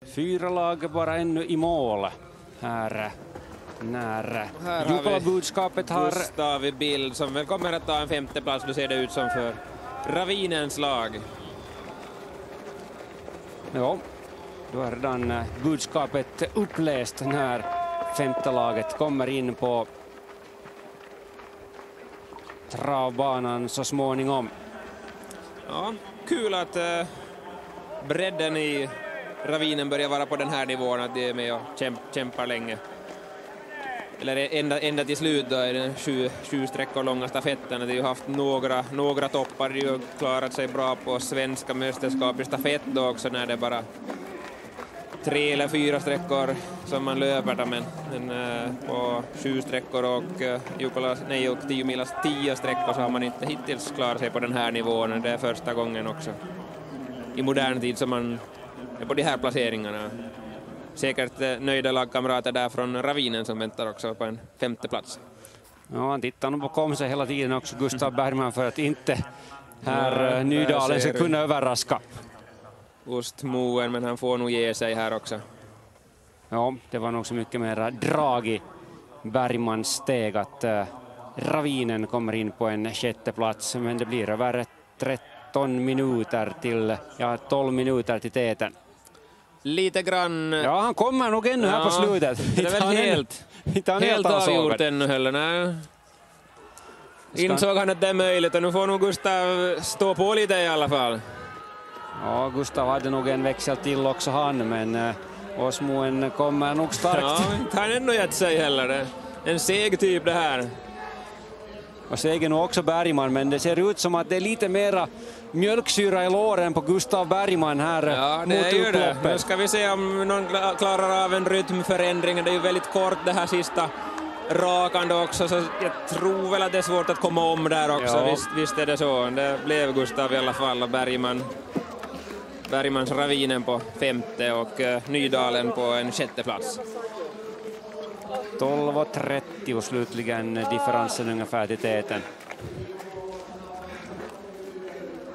4 lag bara ännu i mål. Här när Jukola-budskapet har... Gustav i bild som väl kommer att ta en 5:e plats. Nu ser det ut som för Ravinens lag. Ja, då är redan budskapet uppläst när 5:e laget kommer in på travbanan så småningom. Ja, kul att bredden i Ravinen börjar vara på den här nivån, att de är med och kämpar länge. Eller ända till slut då är den 7 sträckor långa stafetten. De har ju haft några toppar. De har klarat sig bra på svenska mästerskap i stafett då också, när det är bara 3 eller 4 sträckor som man löper där, men på 7 sträckor och 10 milas 10 sträckor så har man inte hittills klarat sig på den här nivån. Det är första gången också i modern tid som man är på de här placeringarna. Säkert nöjda lagkamrater där från Ravinen som väntar också på en 5:e plats. Ja, han tittar nog bakom sig hela tiden också, Gustav Bergman, för att inte här Nydalen ska kunna överraska. Osmoen, men han får nog ge sig här också. Ja, det var nog så mycket mer drag i Bergmans steg att Ravinen kommer in på en 6:e plats, men det blir över 13 minuter till, 12 minuter till täten. Lite grann... Ja, han kommer nog ännu här på slutet. Det är väl helt avgjort ännu heller. Nej. Insåg han att det är möjligt, och nu får nog Gustav stå på lite i alla fall. Ja, Gustav hade nog en växel till också han, men Osmoen kommer nog starkt. Ja, inte han ännu gett sig heller. En seg typ det här. Och seger nog också Bergman, men det ser ut som att det är lite mera mjölksyra i låren på Gustav Bergman här mot upploppet. Nu ska vi se om någon klarar av en rytmförändring. Det är ju väldigt kort det här sista rakande också, så jag tror väl att det är svårt att komma om där också. Ja. Visst är det så. Det blev Gustav i alla fall, och Bergmans Ravinen på 5:e och Nydalen på en 6:e plats. 12:30 slutligen differensen ungefär till täten.